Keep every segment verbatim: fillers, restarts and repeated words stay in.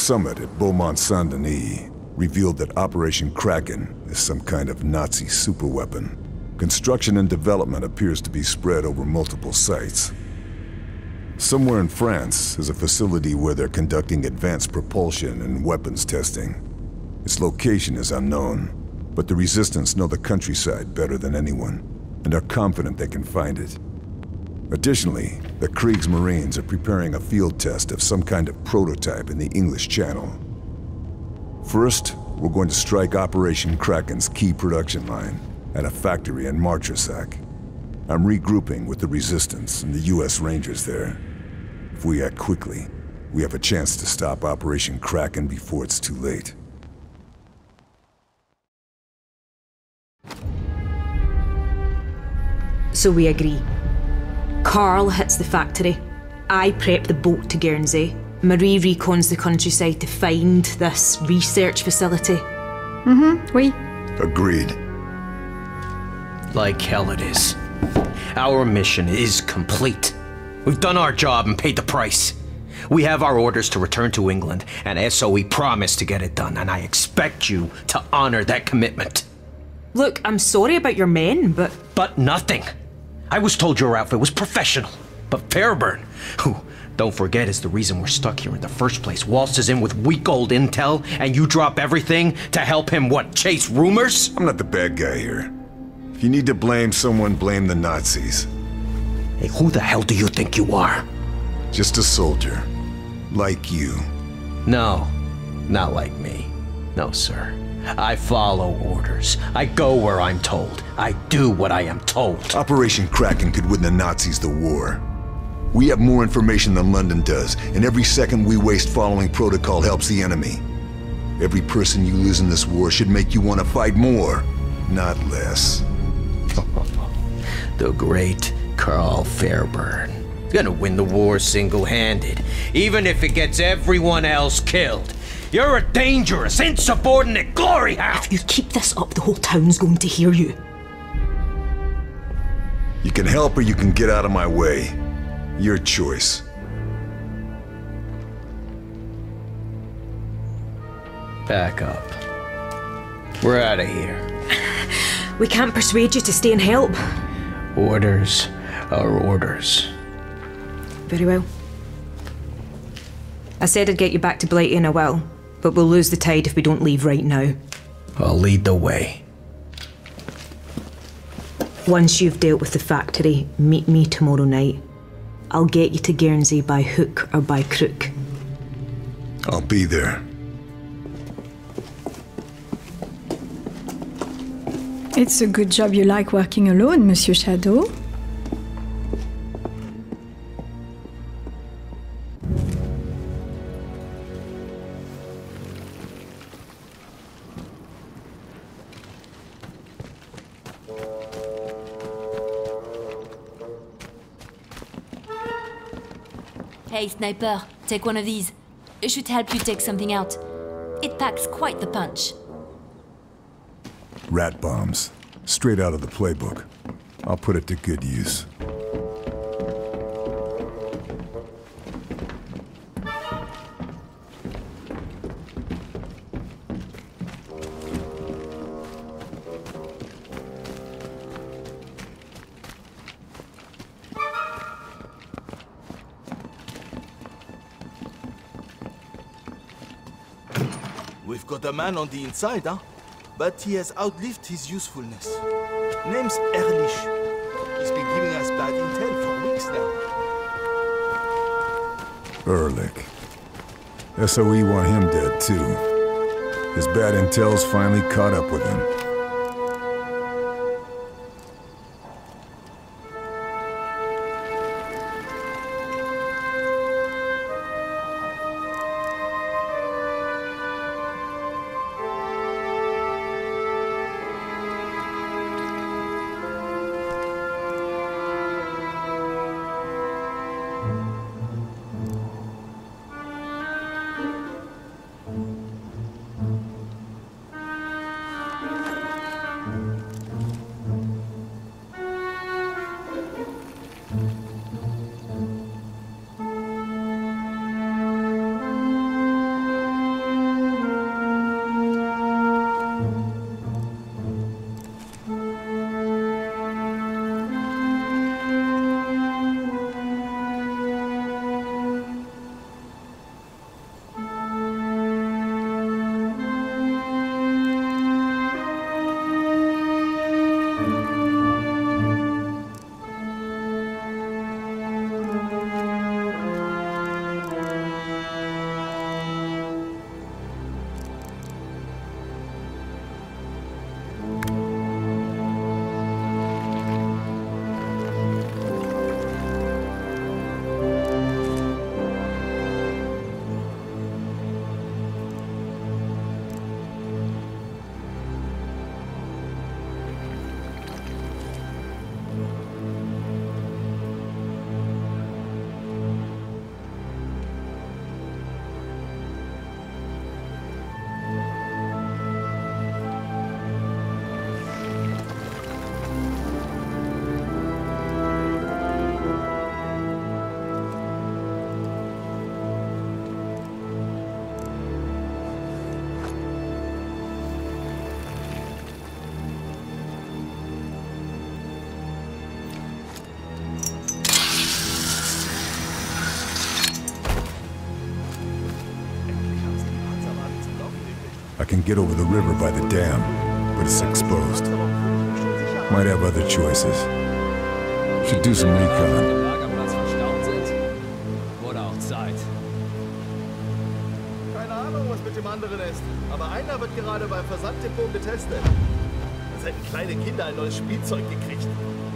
summit at Beaumont-Saint-Denis revealed that Operation Kraken is some kind of Nazi superweapon. Construction and development appears to be spread over multiple sites. Somewhere in France is a facility where they're conducting advanced propulsion and weapons testing. Its location is unknown, but the Resistance know the countryside better than anyone, and are confident they can find it. Additionally, the Kriegsmarines are preparing a field test of some kind of prototype in the English Channel. First, we're going to strike Operation Kraken's key production line at a factory in Martresac. I'm regrouping with the Resistance and the U S Rangers there. If we act quickly, we have a chance to stop Operation Kraken before it's too late. So we agree. Carl hits the factory. I prep the boat to Guernsey. Marie recons the countryside to find this research facility. Mm-hmm, oui. Agreed. Like hell it is. Our mission is complete. We've done our job and paid the price. We have our orders to return to England, and S O E promised to get it done, and I expect you to honor that commitment. Look, I'm sorry about your men, but... But nothing. I was told your outfit was professional. But Fairburn, who, don't forget, is the reason we're stuck here in the first place, waltzes in with weak old intel, and you drop everything to help him, what, chase rumors? I'm not the bad guy here. If you need to blame someone, blame the Nazis. Hey, who the hell do you think you are? Just a soldier. Like you. No, not like me. No, sir. I follow orders. I go where I'm told. I do what I am told. Operation Kraken could win the Nazis the war. We have more information than London does, and every second we waste following protocol helps the enemy. Every person you lose in this war should make you want to fight more, not less. The great Carl Fairburn. He's gonna win the war single-handed, even if it gets everyone else killed. You're a dangerous, insubordinate glory hound! If you keep this up, the whole town's going to hear you. You can help or you can get out of my way. Your choice. Back up. We're out of here. We can't persuade you to stay and help. Orders are orders. Very well. I said I'd get you back to Blighty in a while, but we'll lose the tide if we don't leave right now. I'll lead the way. Once you've dealt with the factory, meet me tomorrow night. I'll get you to Guernsey by hook or by crook. I'll be there. It's a good job you like working alone, Monsieur Shadow. Hey, Sniper, take one of these. It should help you take something out. It packs quite the punch. Rat bombs. Straight out of the playbook. I'll put it to good use. We've got a man on the inside, huh? But he has outlived his usefulness. Name's Ehrlich. He's been giving us bad intel for weeks now. Ehrlich. S O E want him dead, too. His bad intel's finally caught up with him. I can get over the river by the dam, but it's exposed. Might have other choices. Should do some recon. Lagerplatz verstaubt sind? Wurde auch Zeit. Keine Ahnung, was mit dem anderen ist. Aber einer wird gerade beim Versanddepot getestet. Als hätten kleine Kinder ein neues Spielzeug gekriegt.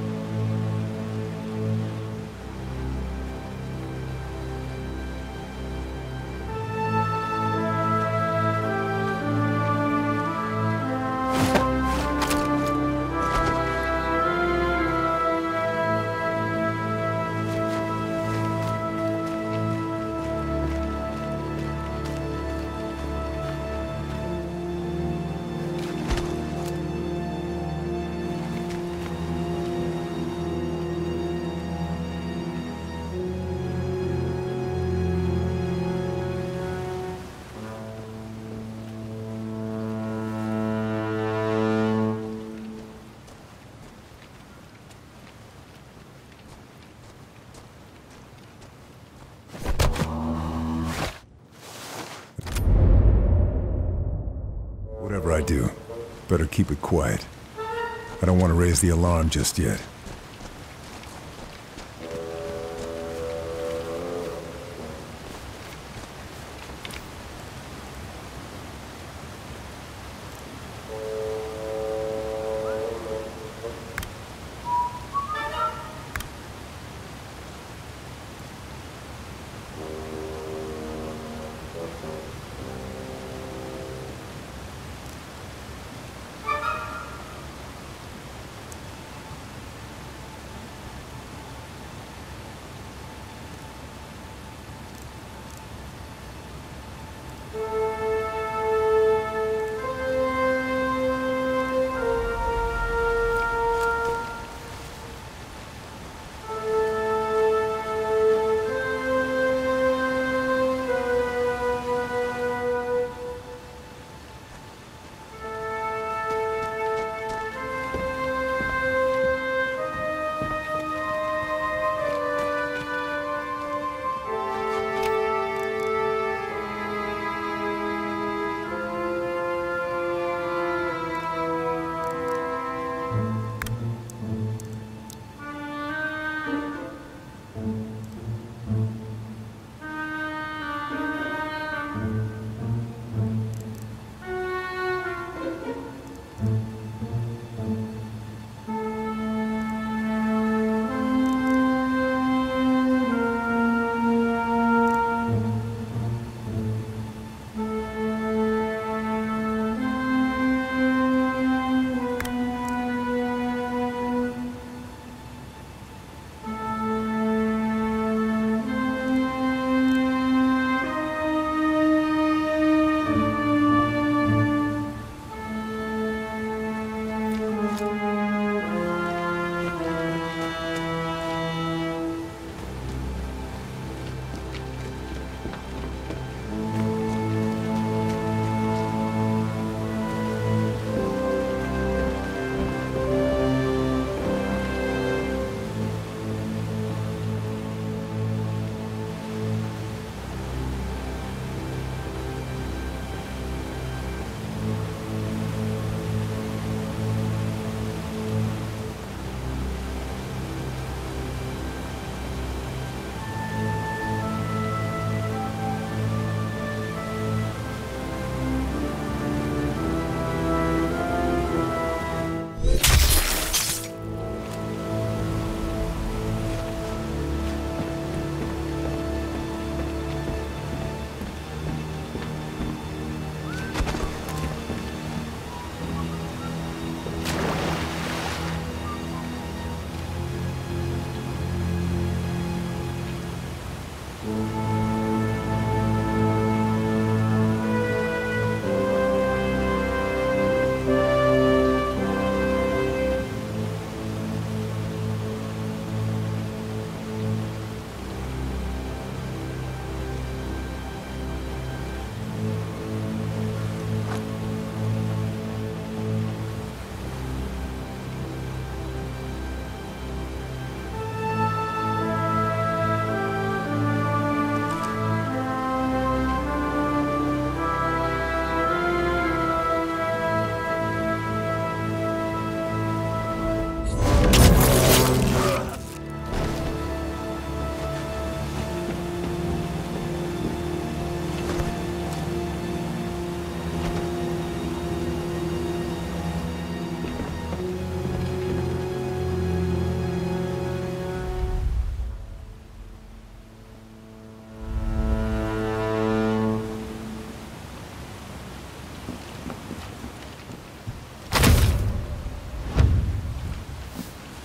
Whatever I do, better keep it quiet. I don't want to raise the alarm just yet.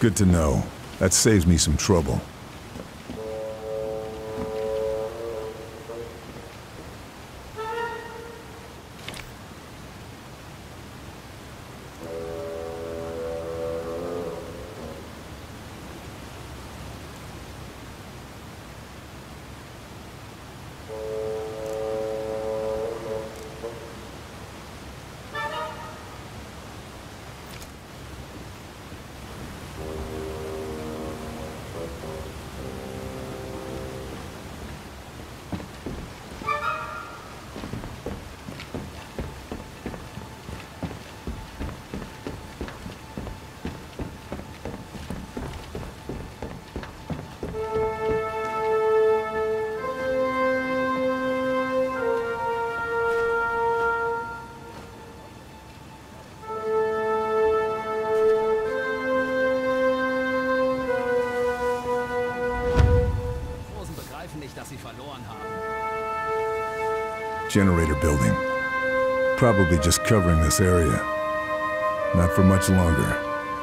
Good to know. That saves me some trouble. Generator building. Probably just covering this area. Not for much longer.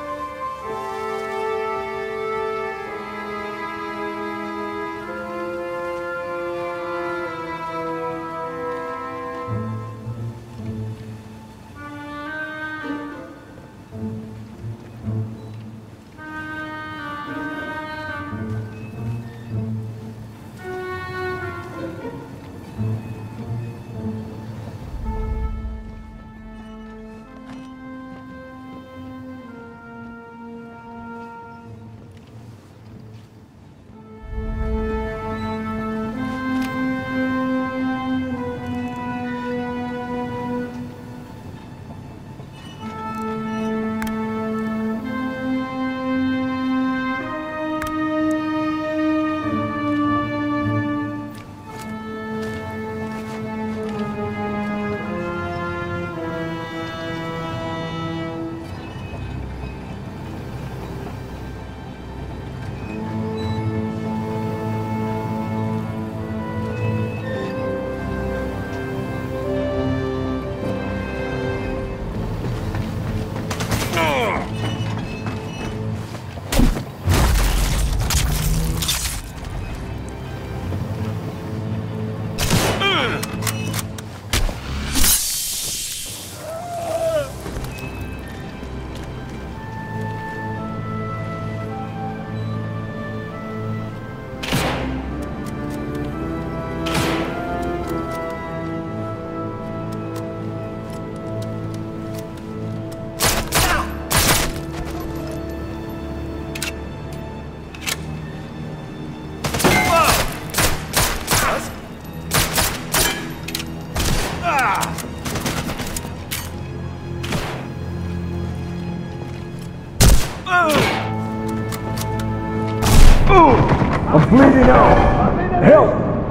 I'm bleeding out! Help!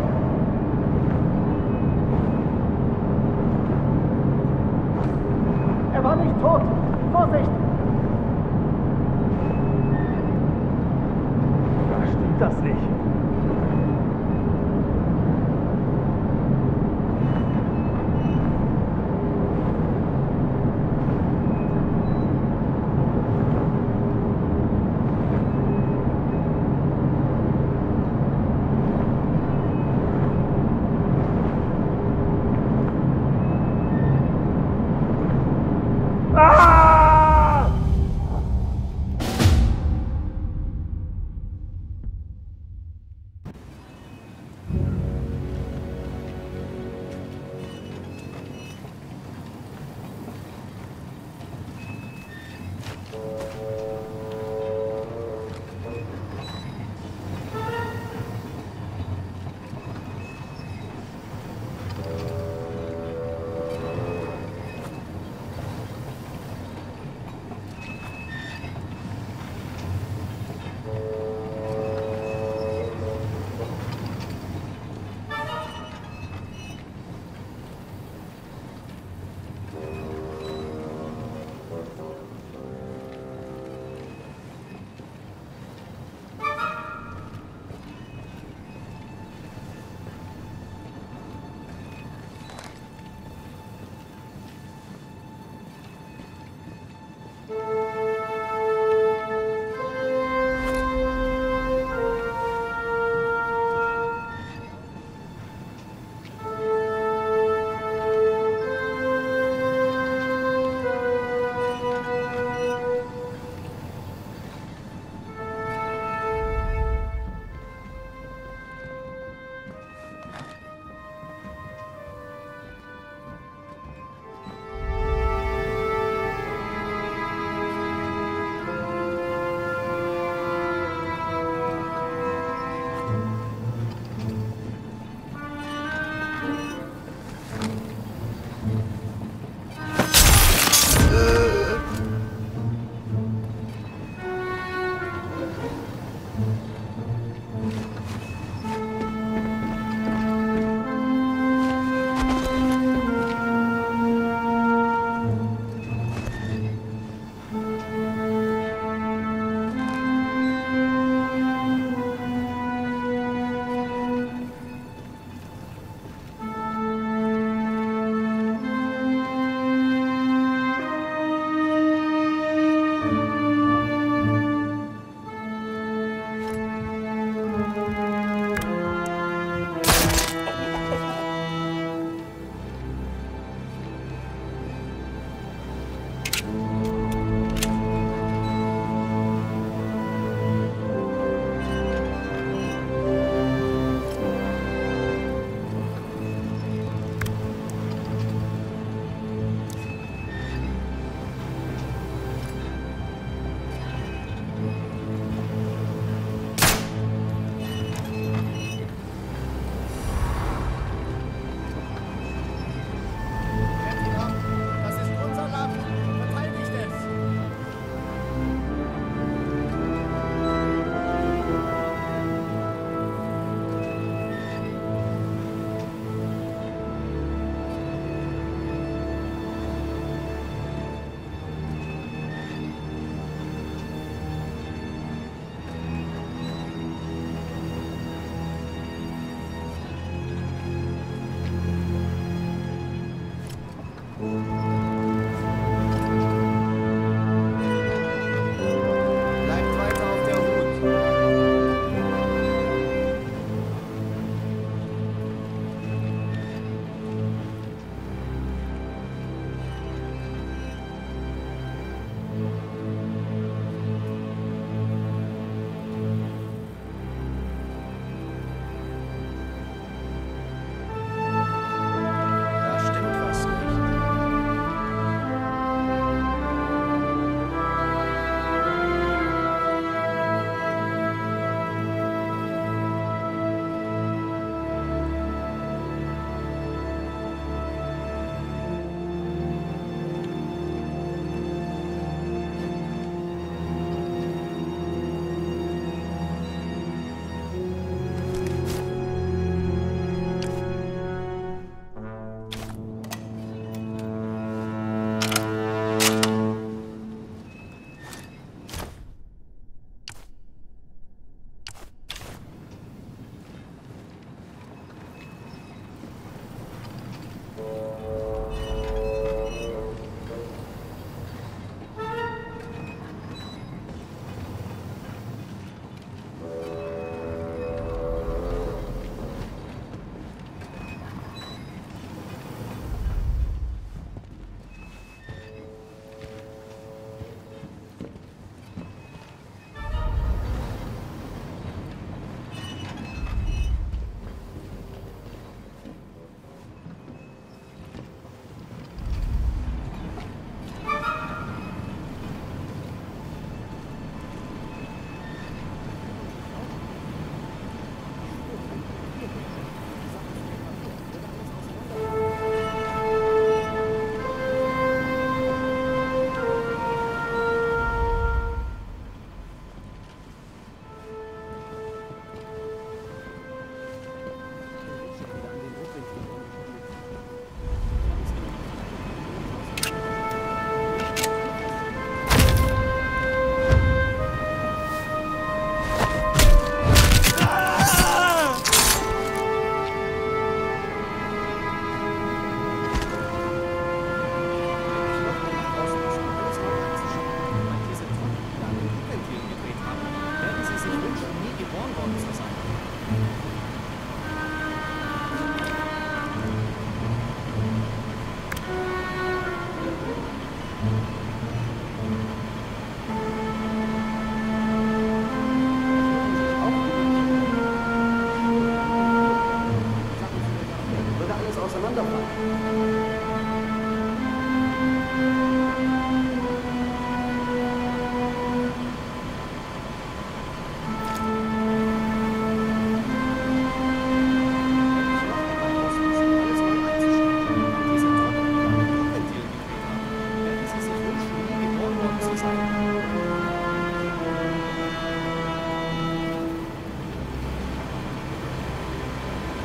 Er war nicht tot! Vorsicht! Da stimmt das nicht.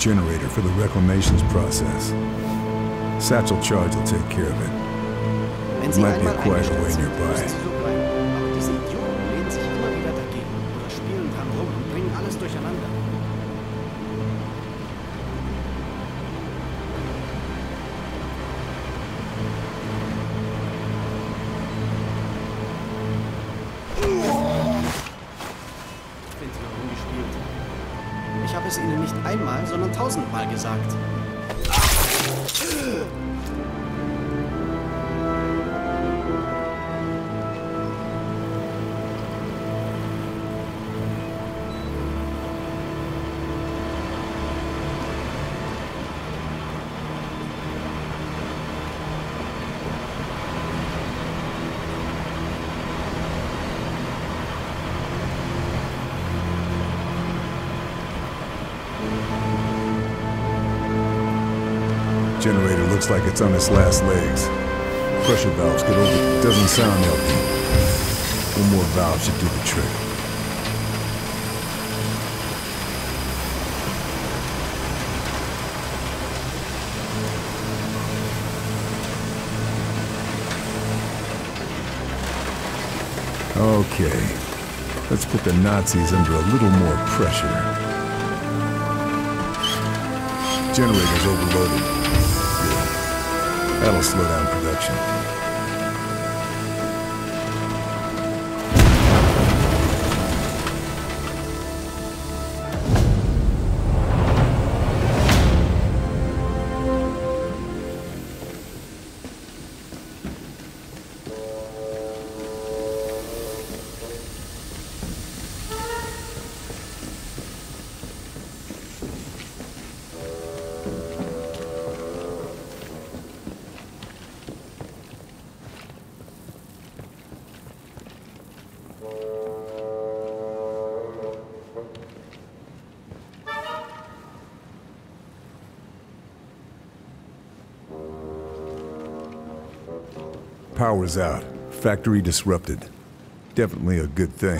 generator for the reclamations process. Satchel Charge will take care of it. Wenn It Sie might be a einmal quiet eingestellt way sind, nearby. müssen Sie so bleiben. Aber diese Idioten lehnen sich immer wieder dagegen oder spielen dran rum und bringen alles durcheinander. Ich habe es Ihnen nicht einmal, sondern tausendmal gesagt. Generator looks like it's on its last legs. Pressure valves could over... Doesn't sound healthy. One more valve should do the trick. Okay. Let's put the Nazis under a little more pressure. Generator's overloaded. Good. That'll slow down production. Power's out. Factory disrupted. Definitely a good thing.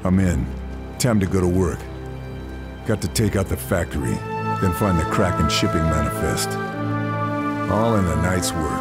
I'm in. Time to go to work. Got to take out the factory, then find the Kraken shipping manifest. All in a night's work.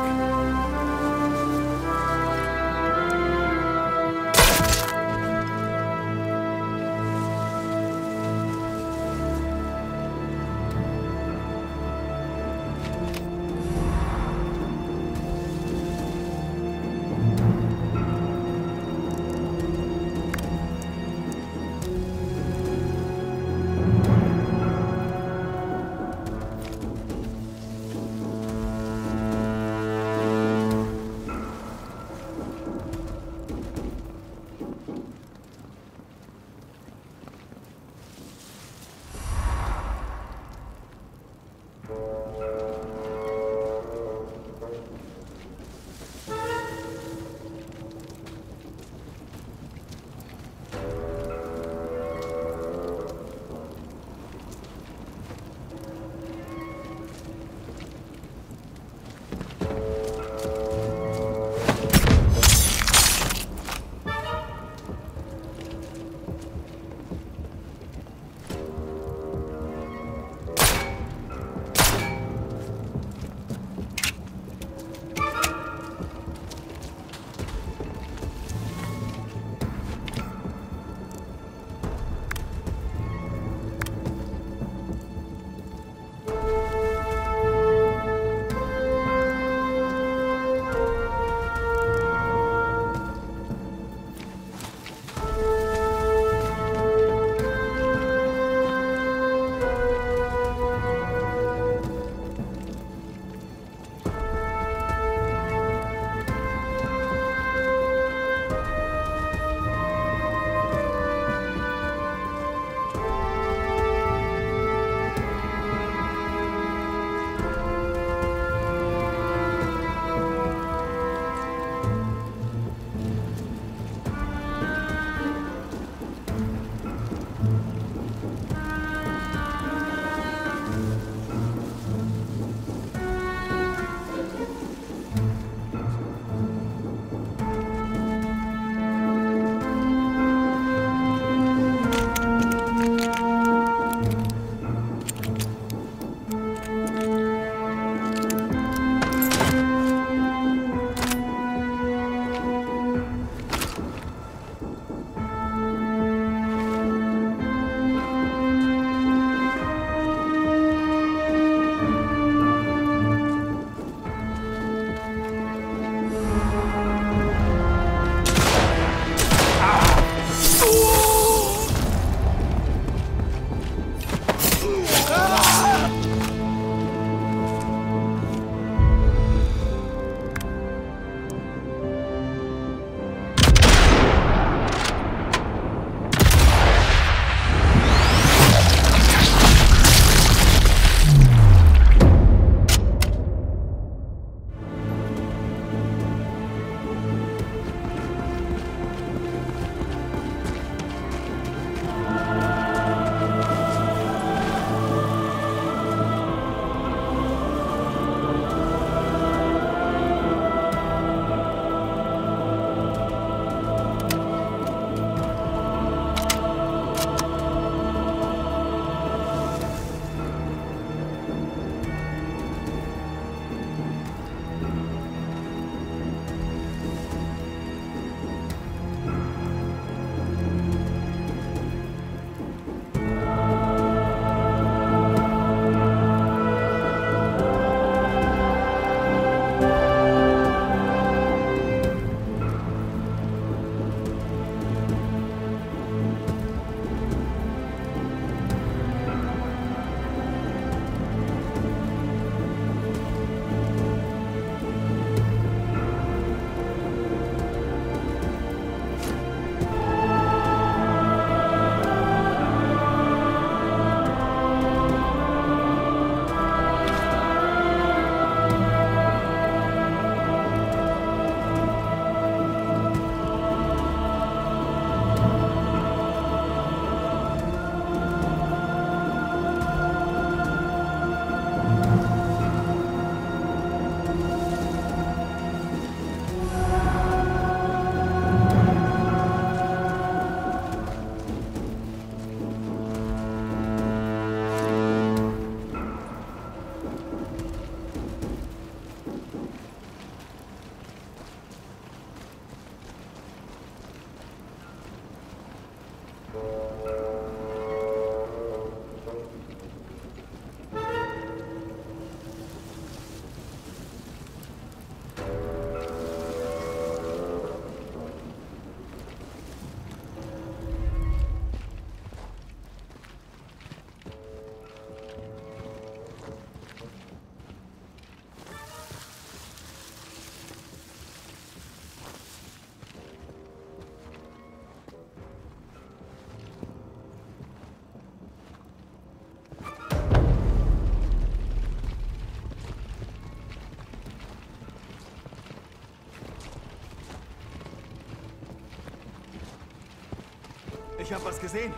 Ich hab was gesehen.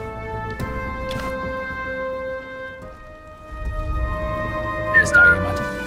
Ist da jemand?